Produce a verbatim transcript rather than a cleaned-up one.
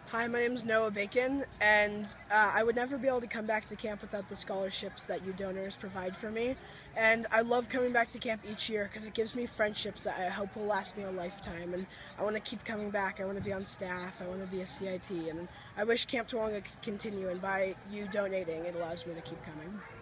Hi, my name is Noah Bacon, and uh, I would never be able to come back to camp without the scholarships that you donors provide for me. And I love coming back to camp each year because it gives me friendships that I hope will last me a lifetime. And I want to keep coming back. I want to be on staff. I want to be a C I T. And I wish Camp Tawonga could continue, and by you donating, it allows me to keep coming.